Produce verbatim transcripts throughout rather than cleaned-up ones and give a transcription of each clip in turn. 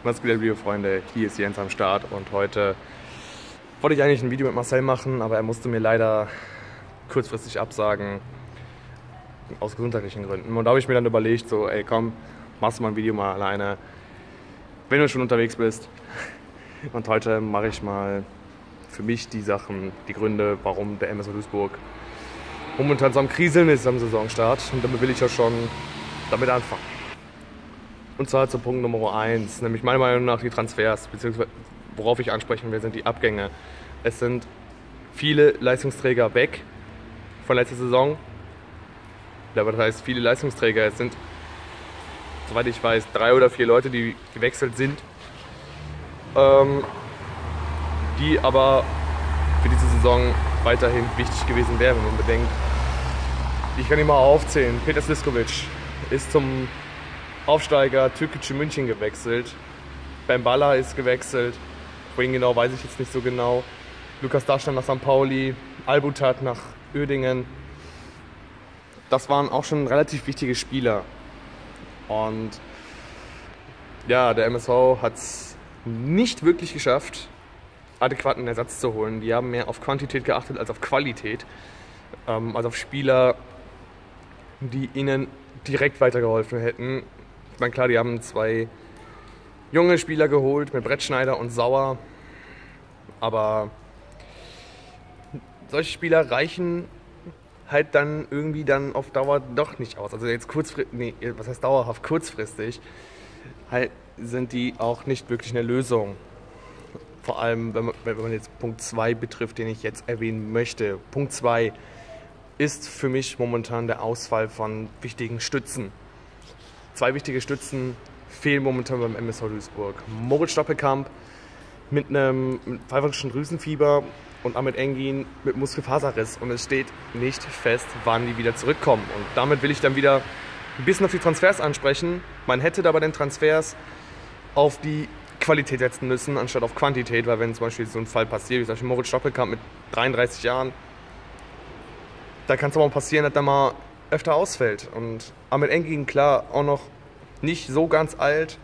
Was geht, liebe Freunde, hier ist Jens am Start und heute wollte ich eigentlich ein Video mit Marcel machen, aber er musste mir leider kurzfristig absagen, aus gesundheitlichen Gründen. Und da habe ich mir dann überlegt, so ey komm, machst du mal ein Video mal alleine, wenn du schon unterwegs bist. Und heute mache ich mal für mich die Sachen, die Gründe, warum der M S V Duisburg momentan so am Kriseln ist am Saisonstart. Und damit will ich ja schon damit anfangen. Und zwar zu Punkt Nummer eins, nämlich meiner Meinung nach die Transfers, beziehungsweise worauf ich ansprechen will, sind die Abgänge. Es sind viele Leistungsträger weg von letzter Saison. Das heißt, viele Leistungsträger, es sind, soweit ich weiß, drei oder vier Leute, die gewechselt sind, ähm, die aber für diese Saison weiterhin wichtig gewesen wären. Wenn man bedenkt, ich kann die mal aufzählen, Petar Sliskovic ist zum Aufsteiger Türkgücü München gewechselt, Bembala ist gewechselt, wohin genau weiß ich jetzt nicht so genau, Lukas Daschner nach Sankt Pauli, Albutat nach Uerdingen. Das waren auch schon relativ wichtige Spieler. Und ja, der M S V hat es nicht wirklich geschafft, adäquaten Ersatz zu holen. Die haben mehr auf Quantität geachtet als auf Qualität. Ähm, also auf Spieler, die ihnen direkt weitergeholfen hätten. Ich meine, klar, die haben zwei junge Spieler geholt mit Brettschneider und Sauer. Aber solche Spieler reichen halt dann irgendwie dann auf Dauer doch nicht aus. Also jetzt kurzfristig, nee, was heißt dauerhaft, kurzfristig, halt sind die auch nicht wirklich eine Lösung. Vor allem, wenn man, wenn man jetzt Punkt zwei betrifft, den ich jetzt erwähnen möchte. Punkt zwei ist für mich momentan der Ausfall von wichtigen Stützen. Zwei wichtige Stützen fehlen momentan beim M S V Duisburg. Moritz Stoppelkamp mit einem pfeiferischen Drüsenfieber und Ahmed Engin mit Muskelfaserriss. Und es steht nicht fest, wann die wieder zurückkommen. Und damit will ich dann wieder ein bisschen auf die Transfers ansprechen. Man hätte da bei den Transfers auf die Qualität setzen müssen, anstatt auf Quantität. Weil wenn zum Beispiel so ein Fall passiert, wie zum Beispiel Moritz Stoppelkamp mit dreiunddreißig Jahren, da kann es auch mal passieren, dass der mal öfter ausfällt. Und Ahmed Engin, klar, auch noch nicht so ganz alt,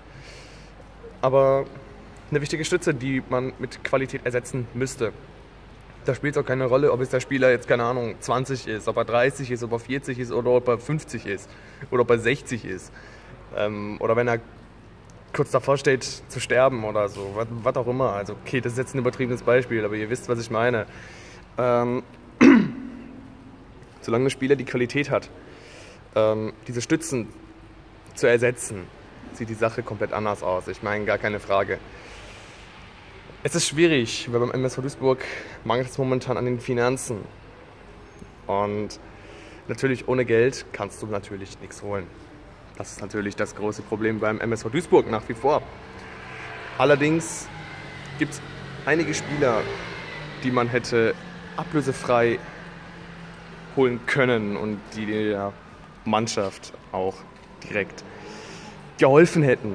aber eine wichtige Stütze, die man mit Qualität ersetzen müsste. Da spielt es auch keine Rolle, ob es der Spieler jetzt, keine Ahnung, zwanzig ist, ob er dreißig ist, ob er vierzig ist oder ob er fünfzig ist oder ob er sechzig ist. Ähm, oder wenn er kurz davor steht zu sterben oder so, was, was auch immer. Also okay, das ist jetzt ein übertriebenes Beispiel, aber ihr wisst, was ich meine. Ähm, solange ein Spieler die Qualität hat, ähm, diese Stützen zu ersetzen, sieht die Sache komplett anders aus. Ich meine, gar keine Frage. Es ist schwierig, weil beim M S V Duisburg mangelt es momentan an den Finanzen. Und natürlich ohne Geld kannst du natürlich nichts holen. Das ist natürlich das große Problem beim M S V Duisburg nach wie vor. Allerdings gibt es einige Spieler, die man hätte ablösefrei holen können und die der Mannschaft auch direkt geholfen hätten.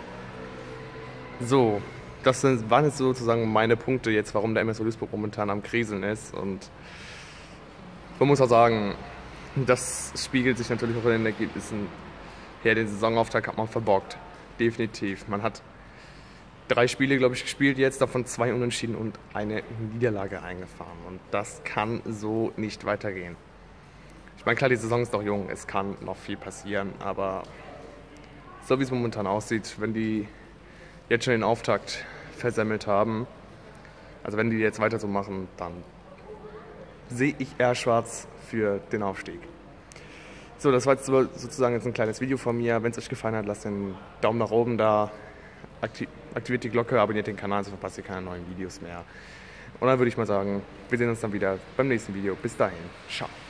So, das waren jetzt sozusagen meine Punkte jetzt, warum der M S V Duisburg momentan am Kriseln ist. Und man muss auch sagen, das spiegelt sich natürlich auch in den Ergebnissen her. Den Saisonauftakt hat man verbockt, definitiv. Man hat drei Spiele, glaube ich, gespielt jetzt, davon zwei Unentschieden und eine Niederlage eingefahren. Und das kann so nicht weitergehen. Ich meine, klar, die Saison ist noch jung, es kann noch viel passieren, aber so wie es momentan aussieht, wenn die jetzt schon den Auftakt versemmelt haben, also wenn die jetzt weiter so machen, dann sehe ich eher schwarz für den Aufstieg. So, das war jetzt sozusagen jetzt ein kleines Video von mir. Wenn es euch gefallen hat, lasst den Daumen nach oben da, aktiviert die Glocke, abonniert den Kanal, so verpasst ihr keine neuen Videos mehr. Und dann würde ich mal sagen, wir sehen uns dann wieder beim nächsten Video. Bis dahin, ciao.